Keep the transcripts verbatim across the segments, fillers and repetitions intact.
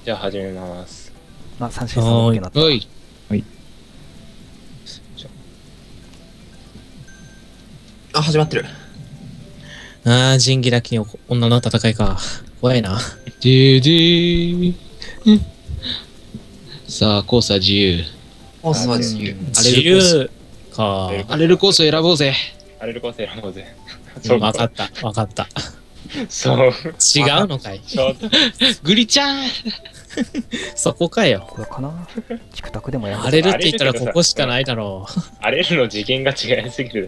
じゃあ始めます。 あ、三振さん OK になった。 はい。 はい。 あ、始まってる。 ああ、仁義なき女の戦いか。怖いな。 でーでー。さあ、コースは自由。 コースは自由。 自由か。 荒れるコースを選ぼうぜ。 荒れるコース選ぼうぜ。 わかった、わかった。 そう。 違うのかい。 グリちゃんそこかよ。 これかな。チクタクでもやる。 荒れるって言ったらここしかないだろう。 荒れるの次元が違いすぎる。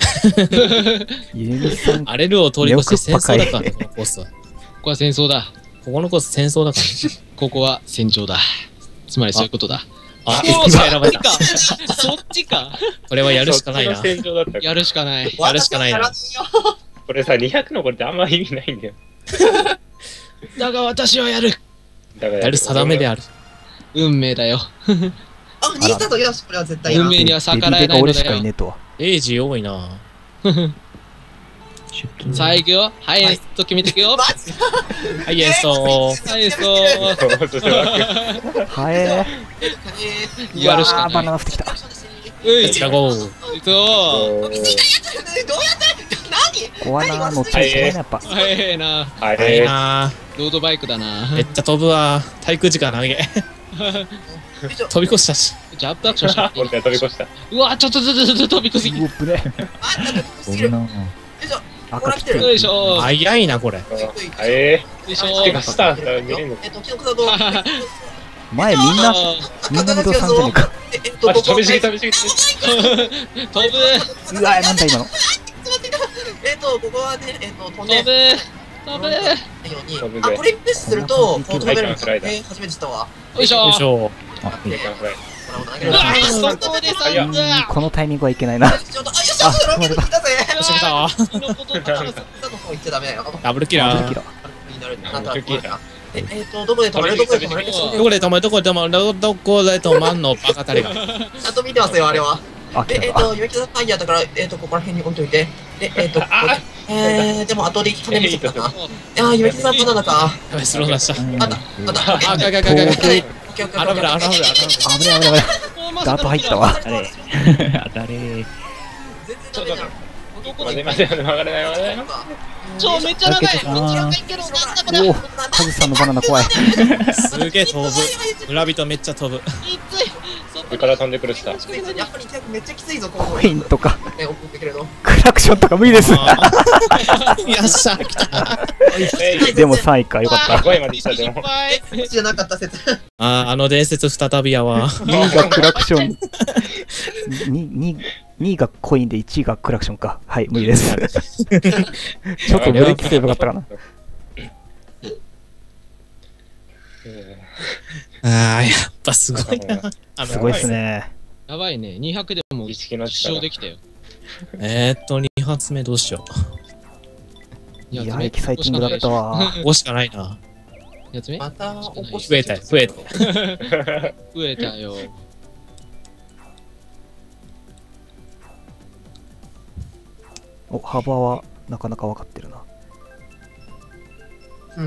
荒れるを通り越して戦争だからね、このコースは。ここは戦争だ。 ここのコース戦争だから。 ここは戦場だ。つまりそういうことだ。 あ、こっちが選ばれた。 そっちか。 これはやるしかないな。 やるしかない。 やるしかないな。 これさ、にひゃくのこれってあんま意味ないんだよ。 だが私はやる。 やる定めである。 運命だよ。 あ、逃げたとよし、これは絶対や運命には逆らえないのだよ。 エイジ多いな。 さあ行くよ。はい、エスト決めてくよ。 はい、エスト。 はい、エスト。 はえー。やるしかない。 バナナ降ってきた。 レッツゴー。 そう。 どうやって何怖いな、乗っちゃいけないな、やっぱ。 早いな。 早いな。 ロードバイクだな。 めっちゃ飛ぶわ。滞空時間投げ。飛び越したし。 ジャンプアクションした。 俺飛び越した。 うわ、ちょっとずつずつ飛び越すぎ。 うわ、ぶれ。 飛ぶな。 赤来てる。 よいしょ。 早いな、これ。 ええ。よいしょ。 てか、スター見れんの？ えっと、記憶だと。 前みんな、みんなの動産じゃねえか。 えっと、 飛びすぎ飛びすぎ。 飛ぶ。 うわ、なんだ今の。 えっと、ここはね、えっと、飛んで。 飛ぶ。飛ぶ。 あ、これプレスすると、飛べるんだ。え、初めて知ったわ。 よいしょ。 よいしょ。 あ、いい。 そこでさ、 このタイミングはいけないな。あ、 止まれた。 よし、来た。ダブルキラー。 えっと、どこで止まるどこで止まるどこで止まるどこで止まるどこで止まんのバカタレが。 ちゃんと見てますよ、あれは。で、えっと、ゆめきさんファイヤーだから、えっと、ここら辺に置いといて。で、えっと、ここで。えー、でも後で金見せたな。いやー、ゆめきさんバナナか。 やばい、スロー出した。 あった、あった。 あ、ガガガガガ。あらぶら、あらぶら、あらぶら。 危ない危ない危ない。ダート入ったわ。あれ。当たれ。 ちょっと待って待って、曲がれない曲がれない。 ちょ、めっちゃ長い。めっちゃ長いけど、なんだこれ。 おお、カズさんのバナナ怖い。 すげえ飛ぶ。村人めっちゃ飛ぶ。 きつい。 上から飛んでくるしさ。 やっぱりめっちゃきついぞ、こコインとか。 え、送ってくれるの。 クラクションとか無理です。 よっしゃ、来た。 でもさんいか、よかった。 ごいまで来たでも。 じゃなかった説。 あー、あの伝説再びやわ。 にいがクラクション。にいがコインでいちいがクラクションか。はい、無理です。ちょっとブレーキすればよかったかな。 あー、やっぱすごいな。 すごいっすね。 やばいね。にひゃくでも一式の視聴できたよ。 えーっと、に発目どうしよう。 いや、エキサイティングだったわ。 ここしかないな。 やつ目また起こ増えたよ、増えた。 増えたよ。 お、幅はなかなか分かってるな。 うんうん。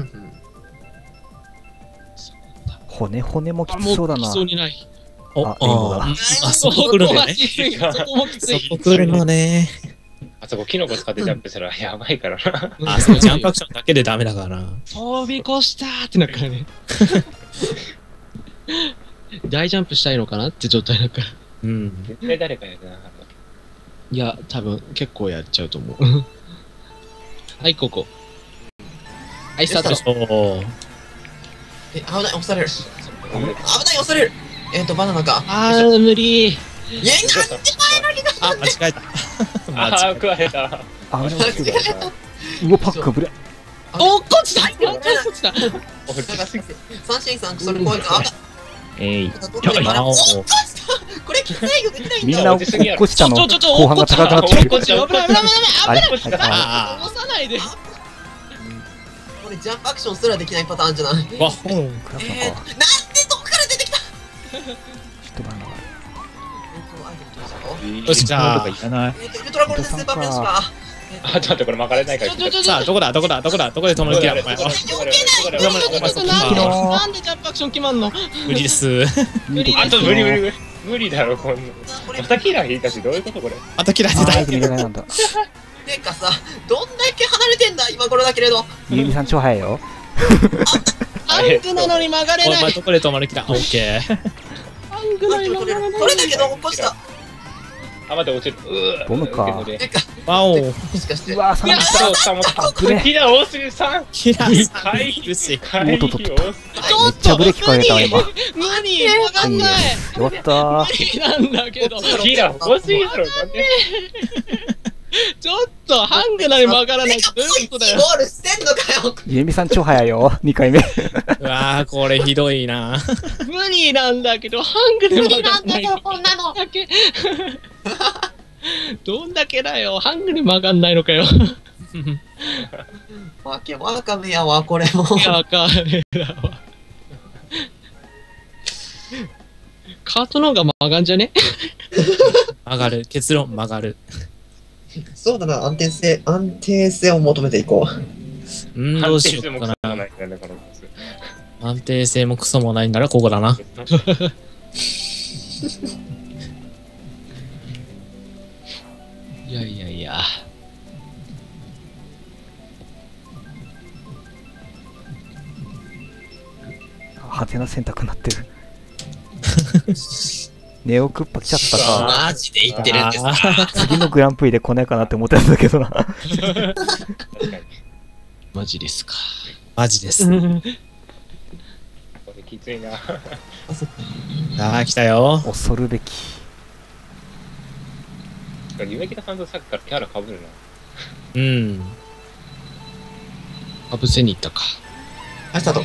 骨骨もきつそうだな。 そうにない。 お、 あ、リンゴだ。 あそこ来るのね。 そこもきつい。 そこ来るのね。 あそこキノコ使ってジャンプしたらやばいからな。 あ、そう、ジャンプアクションだけでダメだからな。 飛び越したーってなるからね。大ジャンプしたいのかなって状態だから。 うん。 絶対誰かやってなかった。 いや、多分結構やっちゃうと思う。はい、ここ。はい、スタート。 え、危ない、押される。危ない、押される。えっと、バナナか。 あー、無理。 いや、なんで前のになあ、間違えた。 ああ、食われた。 あ、間違えた。うわ、パックぶれ。 おっこっちだ。こっちだ。 三振さん、それ怖いから。 えい。 これきついよ、できないんだ。 みんな落っこちたの後半が高くなってる。あれ入ったあ押さないで。 これジャンプアクションすらできないパターンじゃない。 わ、ほん。 えー、なんでどこから出てきた。 一晩だかよし、じゃあ。 えっと、ウルトラゴールドスーパープレスか。 あ、ちょっと待って、これ曲がれないから。 ちょちょちょさあ、どこだどこだどこで止まる気だお前は。 余計ないなんでジャンプアクション決まんの？ 無理です。 見てあと無理無理無理。無理だろ、こんな。またキラー引いたし、どういうことこれ。 また切られてた。 あー、見れないなんだ。 てかさ、どんだけ離れてんだ今頃だけれど。 ゆうみさん超早いよ。 ハングなのに曲がれお前ない。 どこで止まる気だオッケー。 ハングなのに曲がれない。それだけど起こした。 あ、待って、落ちる。うーボムかてか、 ワオ。 もしかして。 うわー、さんあ、そう、さ、もぶれう、キラー多すぎる、さん。 切られ回避るし。 回避多すぎる。 めっちゃブレーキかけたわ、今。 無理わかんない。 よかったー。 無理なんだけど。 キラー多すぎるだろ、なんで。 ちょっとハングなのに曲がらないってどういうことだよ。 ゴールしてんのかよ。 ゆうみさん超早いよ。にかいめ。 うわー、これひどいな。無理なんだけど、ハングで曲がらない。 こんなの。 だけ。どんだけだよ。ハングで曲がんないのかよ。 わけわかめやわ、これも。 いや、わかんねえだわ。カートの方が曲がんじゃね？曲がる。結論曲がる。 そうだな、安定性、安定性を求めていこう。 うん、どうしようかな。安定性もクソもないんならここだな。いやいやいや。 派手な選択になってる。ネオクッパ来ちゃったか。 マジで言ってるんですか？ 次のグランプリで来ないかなって思ってたんだけどな。 マジですか。 マジです。 これきついな。 ああ、来たよ。 恐るべき。 夢木田さんとさっきからキャラ被るな。 うん。 かぶせに行ったか。 はい、スタート。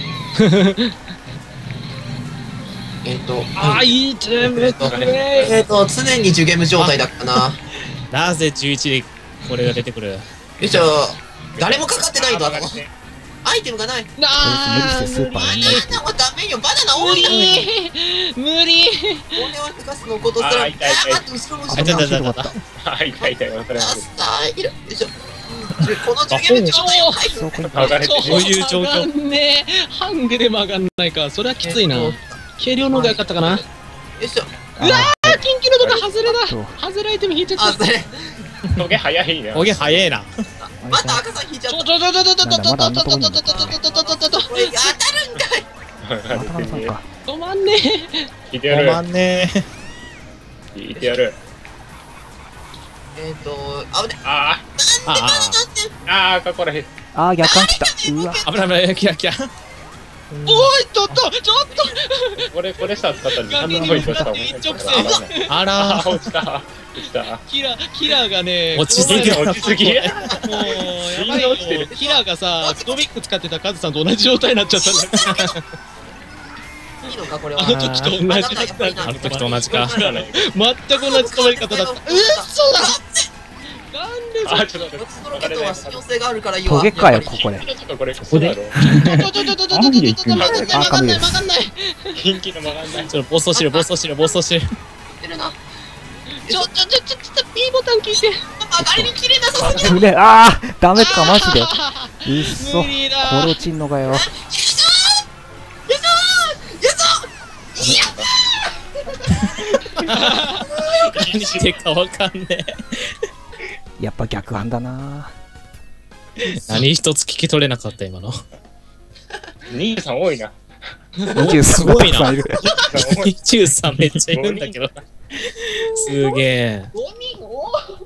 えっと、 ああ、いいチーム。 えっと、常にじゅうゲーム状態だったな。 なぜじゅういちでこれが出てくる？ よいしょ。誰もかかってないと、あの、アイテムがない。 な無理してスーパーバにないナナはダメよ、バナナ多いの。 無理。 俺はフカスのことすら、ああー痛い痛いー、後ろの後あ、いたろいたいたいた。 あ、痛い痛い、忘れましあー、いる。よいしょ。このじゅうゲーム状態を回復。 そうこにた。剥がれてる。 そういう状況。ねえ、ハングで曲がんないか。それはきついな。軽量の方が良かったかな。 よいしょ。 うわー、キンキのとか外れそうだ。外れアイテム引いちゃあ、 った。 それ。 トゲ早いな。 おげ早えな。 また赤さん引いちゃった。 ちょちょちょちょちょちょちょちょちょちょちょちょちょちょ。 これ当たるんかい。 またまたさんか。 止まんねえ。 聞いてやる。 止まんねえ。 聞いてやる。 えっと、あぶね。 あああ、ああ、ここらへん。 あー、逆感来た。うわ。 あ、危ない危ない。キラキラ。 おい、ちょっと、ちょっと。 これ、これさ、使ったらガン何のポイントした一直線ああらあ、落ちた。落ちた。 キラ、キラがね、 落ちすぎ、落ちすぎ。 もう、やばいよ。キラがさ、クトビック使ってたカズさんと同じ状態になっちゃったんだから。 いいのか、これは。 あの時と同じだった。あの時と同じか。全く同じ止まり方だった。うっそだなんであ、ちょっと待って。 ロストロケットは信用性があるからいいわ。 トゲかよ、ここで。 ちょっとこれ、ここだろ。 ちょちょちょちょちょちょちょちょちょちょちょ曲がんない曲がんない曲がんない。 キンキの曲がんない。 ちょっと暴走してる暴走してる暴走してる。 てるな。 ちょちょちょちょちょちょ P ボタン聞いて。 曲がりに綺麗なさすぎる。 うね、あー、ダメか、マジで。うっそ。 無理だ。 コロチンのがよ。 よいしょーよいしょよいしょいや何してるかわかんねえ。 やっぱ逆反だな。 何一つ聞き取れなかった今の。 にじゅうさん多いな。 にじゅうさんすごいなたくさんいる。 にじゅうさんめっちゃいるんだけど。すげえ。 ゴミを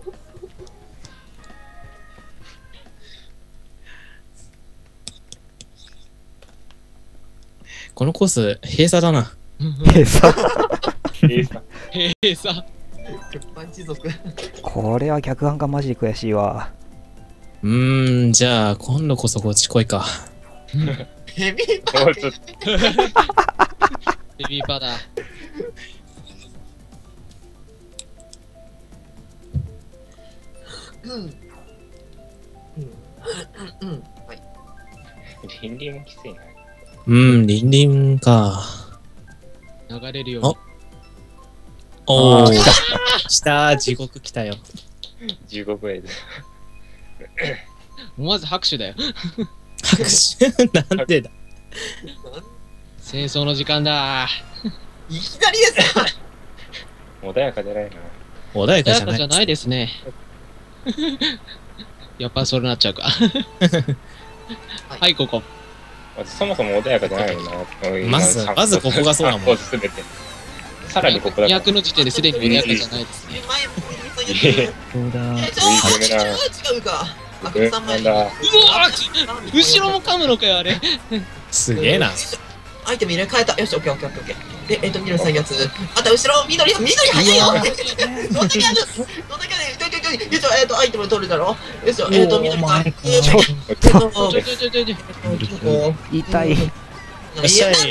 このコース閉鎖だな。 えさ、 いいさ。 閉鎖。 パンチ族。 これは逆反がマジで悔しいわ。 うーん、じゃあ今度こそこっち来いか。 ヘビーパもうちょっと。 ベビーパーだ。 うん。うん。うん。うん。はい。 リンリンもきついな。 うん、リンリンか。 流れるように。 おー、 あー来た、地獄来たよ。 じゅうごブレード。 思わず拍手だよ。 拍手なんでだ。 戦争の時間だ。 いきなりですか。 穏やかじゃないな。 穏やかじゃない。 穏やかじゃないですね。やっぱそれなっちゃうか。はい、ここ。 そもそも穏やかじゃないよな。 まずまずここがそうだもん。 ポーズすべて。さらにここだから。 にひゃくの時点ですでに穏やかじゃないですね。 前も言ったけど。 そうだ。 え、ちょ、違うか。あ、くさんまい。 なんだ。 うわー後ろも噛むのかよ、あれ。 すげえな。 アイテム入れ替えた。よし、オッケーオッケーオッケー。で、えっと、緑さんやつ。また後ろ、緑、緑早いよ。どんだけある。どんだけある。ちょいちょいちょい。よいしょ、えっと、アイテム取るだろ。よいしょ、えっと、緑さん。 ちょっちょちょちょちょちょ。 痛い。 よっしゃい。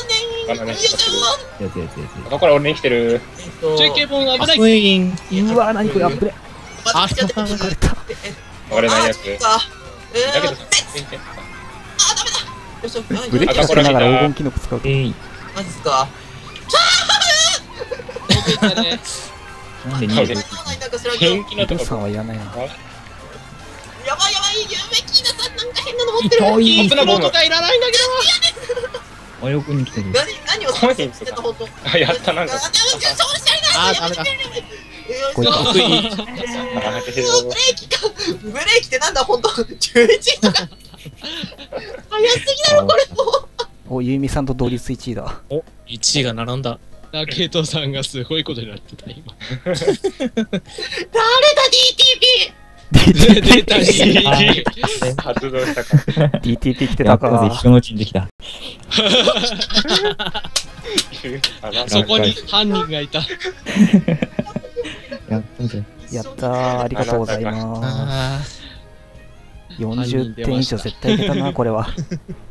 ここから俺に来てる。 ちょいケボン危ない。 ウィン。 うわ、何これ、アップで。 あ、 抜かれた。 割れないやつ。 えー、 だけどさ、 よいしょ、 ブレーキかけながら黄金キノコ使うと。 マジっすか。 なんで逃げる？ 元気のとこブさんはいらないな。 やばいやばい、ゆめきなさんなんか変なの持ってる。 いいプロとかいらないんだけあ、横に来てる。 何、何をさせてた本当。 あ、やった、なんか。 あー、ダメだ。 こいつ得意。 ブレーキか。ブレーキってなんだ本当。じゅういちとか。早すぎだろこれもう。 お、ゆうみさんと同率いちいだ。 お、いちいが並んだ。 ラケートさんがすごいことになってた、今。 誰だ ディーティーピー。 出たし。 発動したか。 ディーティーピー 来てたか。 一緒のうちにできた。 そこに犯人がいた。 やったぜ。 やったー、ありがとうございます。 あよんじゅってん以上絶対いけたな、これは。